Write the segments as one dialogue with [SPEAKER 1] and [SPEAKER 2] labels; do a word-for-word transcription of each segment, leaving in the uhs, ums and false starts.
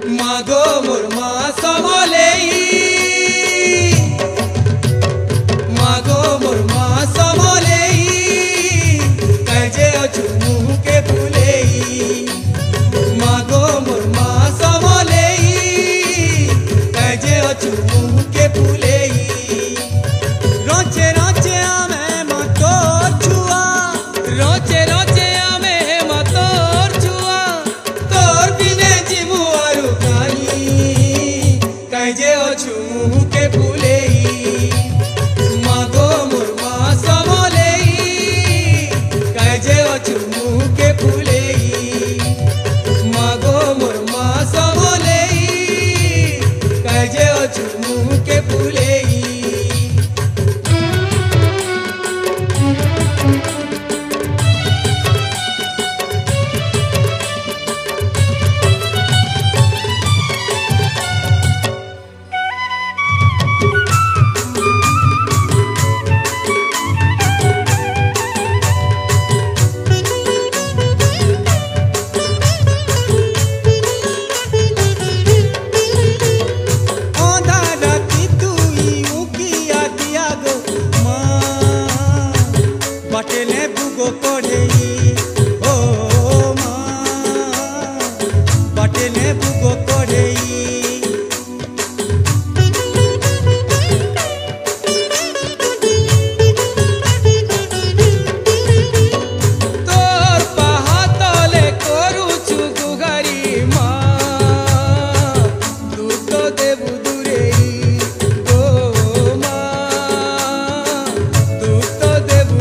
[SPEAKER 1] मागो मुरमा समलेई मागो मुरमा समलेई कजे अचुमु के फुलेई मागो मुरमा समलेई कजे अचुमु के फुलेई रोचे रोचे आमे मतोर छुआ रोचे रोचे आमे मतोर छुआ तोर बिने जिमु आरु काई कजे अचुमु के फुलेई मागो मुरमा समलेई कजे अचुमु के फुलेई मागो मुरमा समलेई कजे अचुमु के फुलेई बटले बुगो कोढ़ेई ओ माँ बटले बुगो कोढ़ेई तोर पाहातले करूछु गुगारी माँ तू तो देबु दूरेई ओ माँ तू तो देबु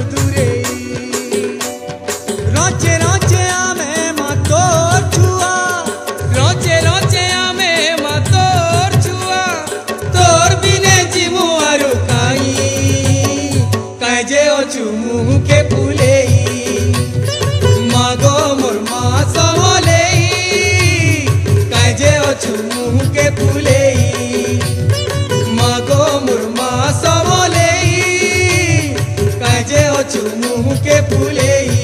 [SPEAKER 1] रोचे रोचे आमे मतोर छुआ रोचे रोचे आमे मतोर छुआ तोर बिने जिमु आरु काई कजे अचुमु के फुलेई मागो मुरमा समलेई कजे अचुमु के फुलेई मागो मुरमा समलेई कजे अचुमु के फुलेई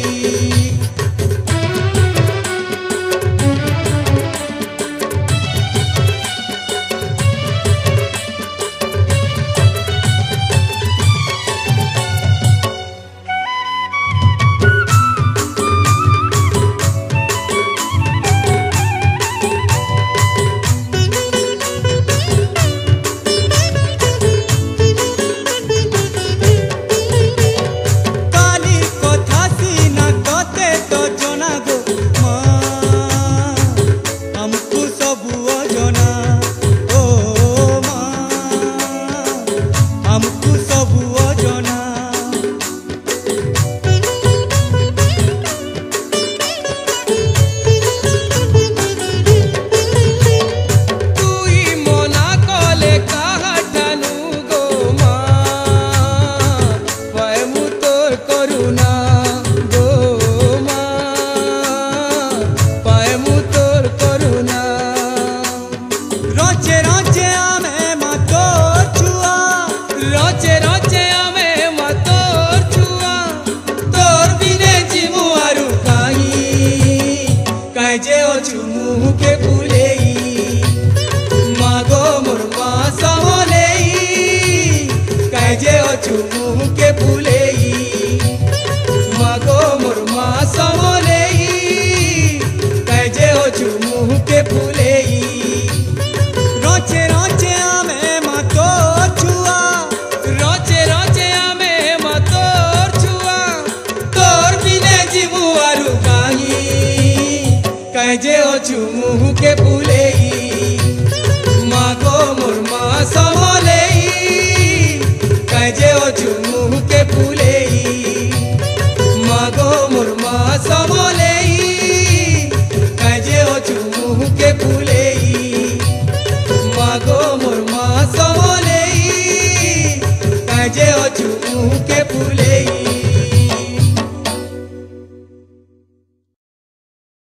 [SPEAKER 1] रोचे रोचे आमे मतोर छुआ रोचे रोचे आमे मतोर छुआ तोर बिने जिमु आरु काई कजे अचुमु के फुलेई मागो मुरमा समलेई कजे अचुमु के फुलेई मागो मुरमा समलेई कजे अचुमु के फुलेई रोचे रोचे आमे मतोर छुआ रोचे रोचे आमे मतोर छुआ तोर बिने जिमु आरु काई कजे अचुमु के फुलेई मागो मुरमा समलेई कजे अचुमु के फुलेई मागो मुरमा समलेई कजे अचुमु के फुलेई मागो मुरमा समलेई कजे अचुमु के फुलेई।